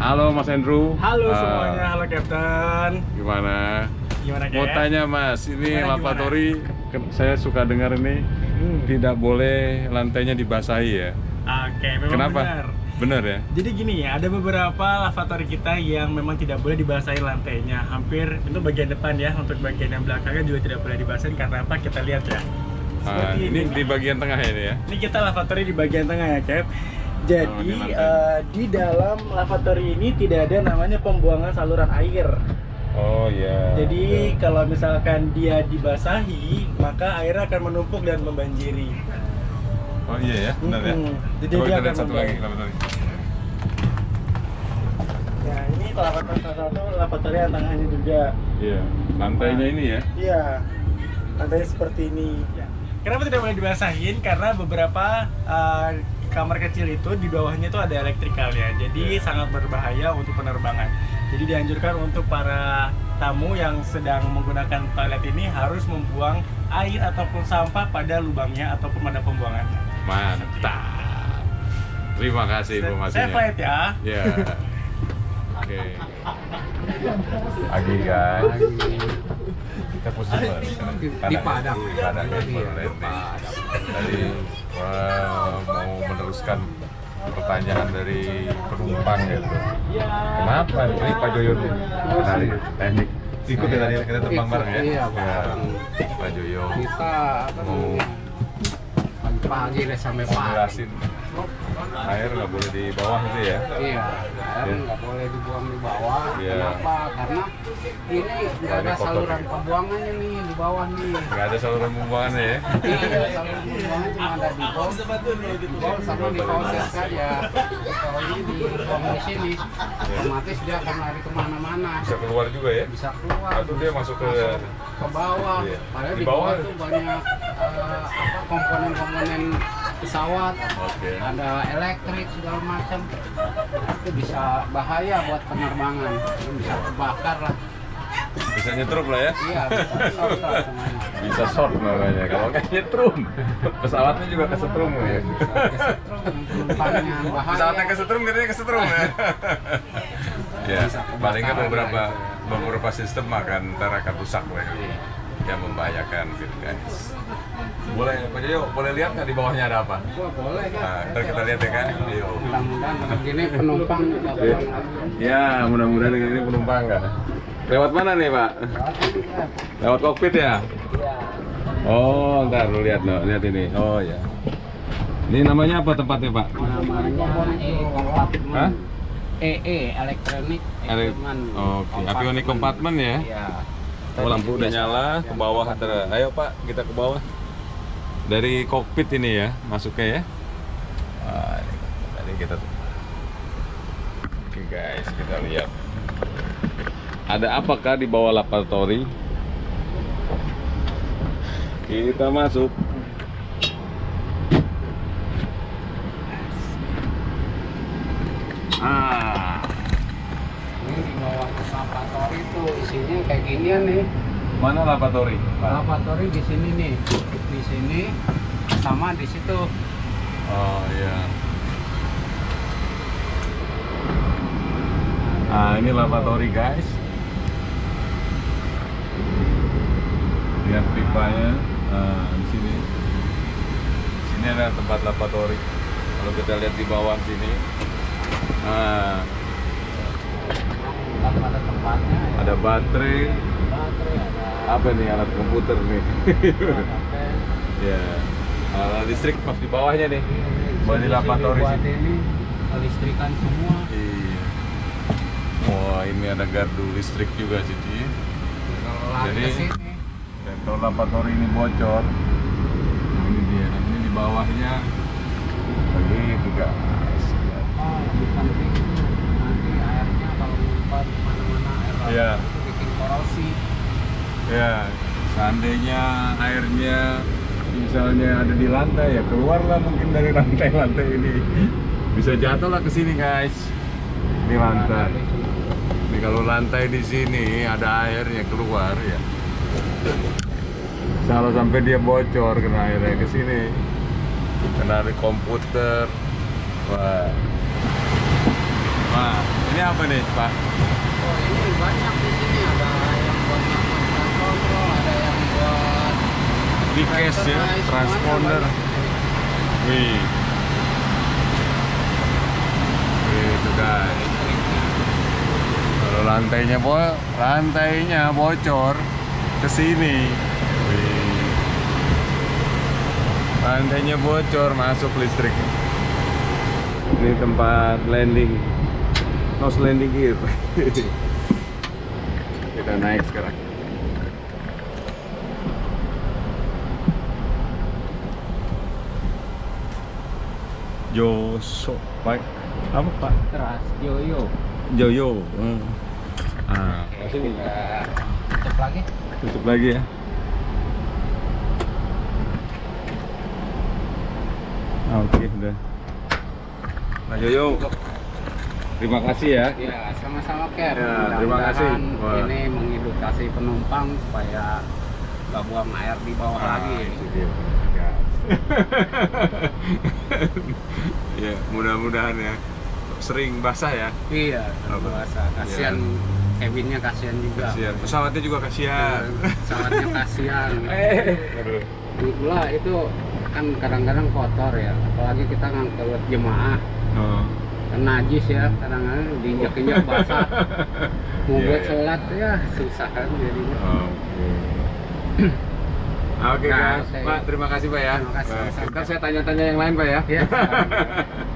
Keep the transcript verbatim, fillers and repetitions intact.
Halo Mas Andrew. Halo uh, semuanya, halo Captain. Gimana? Gimana Mau Cap? tanya Mas, ini Gimana, lavatory ke- saya suka dengar ini hmm. tidak boleh lantainya dibasahi ya. Oke, memang Kenapa? benar. Benar ya? Jadi gini ya, ada beberapa lavatory kita yang memang tidak boleh dibasahi lantainya. Hampir untuk bagian depan ya, untuk bagian yang belakangnya juga tidak boleh dibasahi. Karena apa? Kita lihat ya. Uh, ini, ini di bagian tengah ini ya? Ini kita lavatory di bagian tengah ya Cap. Jadi oh, uh, di dalam lavatory ini tidak ada namanya pembuangan saluran air. Oh iya. Jadi yeah. kalau misalkan dia dibasahi, maka airnya akan menumpuk dan membanjiri. Oh iya ya, benar ya. Hmm. Jadi Coba dia kita lihat akan satu lagi lavatory. Nah ini lavatory salah satu lavatory yang tengahnya juga. Iya. Lantainya ini ya? Iya. Lantainya seperti ini. Ya. Kenapa tidak boleh dibasahin? Karena beberapa uh, kamar kecil itu di bawahnya itu ada elektrikal ya. Jadi yeah. sangat berbahaya untuk penerbangan. Jadi dianjurkan untuk para tamu yang sedang menggunakan toilet ini harus membuang air ataupun sampah pada lubangnya ataupun pada pembuangannya. Mantap. Terima kasih informasinya. Saya flight ya. Ya. Oke. Pagi guys. Kita posisi mana? Di Padang. Di Padang ya, baru landing. Tadi wah, mau meneruskan pertanyaan dari penumpang ya. Kenapa? Ini Pak Joyo nih. Dari teknik. Ikut ya tadi kita terbang bareng ya. Iya, ya. Pak Joyo. Kita mau pagi deh sampai pagi. Jelasin air nggak boleh di bawah itu ya? Iya, air nggak ya. boleh dibuang di bawah. Ya. Kenapa? Karena ini nggak ada saluran pembuangannya nih di bawah nih. Nggak ada saluran pembuangannya ya? Iya, saluran pembuangannya cuma ada di bawah. Di bawah sama di proses saja. Kalau ini dibuang di sini, otomatis dia akan lari kemana-mana. Bisa keluar juga ya? Bisa keluar. Atau dia masuk ke ke bawah. Iya. Padahal Di di bawah bawah itu banyak uh, apa komponen-komponen pesawat, Oke. ada elektrik segala macam. Itu bisa bahaya buat penerbangan. Itu bisa kebakar lah. Bisa nyetrum lah ya? Iya, bisa short lah semuanya. Bisa short namanya. Kalau nggak nyetrum, pesawatnya juga kesetrum ya. Bisa kesetrum, penumpangnya bahaya. Pesawatnya kesetrum, katanya kesetrum ya. Ya, paling nggak beberapa beberapa sistem akan ntar akan rusak mereka. Yang membahayakan gitu guys. Boleh, Pak Joyo, boleh lihat nggak di bawahnya ada apa? Wah, boleh kan? Nah, ntar kita lihat ya kan? Yuk. Mudah-mudahan begini penumpang nggak pulang lagi. Ya, mudah-mudahan dengan ini penumpang nggak. Lewat mana nih Pak? Lewat kokpit ya? Iya. Oh, ntar lu lihat loh, lihat ini. Oh ya. Ini namanya apa tempatnya Pak? Namanya E Compartment. Hah? E E Electronic Equipment. Oke, avionic compartment ya? Iya. Oh, lampu udah nyala, ke bawah antara. Ayo Pak, kita ke bawah. Dari kokpit ini ya, masuknya ya. Wah, ini tadi kita. Oke guys, kita lihat. Ada apakah di bawah lavatory? Kita masuk. Ah, Ini di bawah lavatory itu isinya kayak ginian nih. mana lavatory? Lavatory di sini nih, di sini sama di situ. Oh iya. Ah, ini lavatory guys. Lihat pipanya. Nah, di sini. Di sini ada tempat lavatory. Kalau kita lihat di bawah sini. Nah, Ada tempatnya. Ya. ada baterai. Baterai ada. Apa nih alat komputer nih? Ada. Ya. Alat listrik pas di bawahnya nih. Buat di lavatory Buat sini. ini listrikan semua. Iya. Wah, ini ada gardu listrik juga sih. Kalau lari Jadi, ke sini. dan kalau lavatory ini bocor, nah ini dia. Ini di bawahnya begitu guys. Oh, lebih penting nanti airnya kalau ngumpet mana-mana air laut Iya. itu bikin korosi. Ya, seandainya airnya misalnya ada di lantai ya keluarlah mungkin dari lantai-lantai ini. Bisa jatuhlah ke sini guys. Ini lantai. Ini kalau lantai di sini ada airnya keluar ya. Kalau sampai dia bocor kena airnya ke sini, kena di komputer. Wah. Wah, ini Ini apa nih, Pak? Oh, ini banyak di sini, ada yang buat melakukan kontrol, ada yang buat Di-case ya, Transponder, transponder. Wih. Wih, itu guys. Kalau lantainya bo lantainya bocor ke sini. Wih. Lantainya bocor, masuk listrik. Ini tempat landing. Nose landing gear. Kita naik sekarang. Joso, Pak. Apa Pak? Teras Yoyo. Joyo. Hmm. Ah, sini. Kita tutup lagi. Tutup lagi ya. Ah, Oke, udah. Nah, Joyo. Terima kasih ya. Ya, sama-sama Ker. Ya, terima kasih. Mudah-mudahan Wah. ini mengedukasi penumpang supaya nggak buang air di bawah Ah, lagi. itu dia. Ya. Ya, mudah-mudahan ya. Sering basah ya. Iya, Apa? terbiasa. Kasihan cabinnya, kasihan juga. Kasihan. Pesawatnya juga kasihan. Pesawatnya kasihan. Eh, aduh. Ini pula itu kan kadang-kadang kotor ya, apalagi kita ngangkut jemaah. Oh. Kan najis ya, kadang-kadang diinjak-injak basah. Mau Iya, buat iya. sholat ya susah kan jadinya. Oke. Oke Nah, guys, saya- Pak, terima kasih Pak ya. Terima kasih, Nah, sama-sama. ntar saya tanya-tanya yang lain Pak ya. Ya,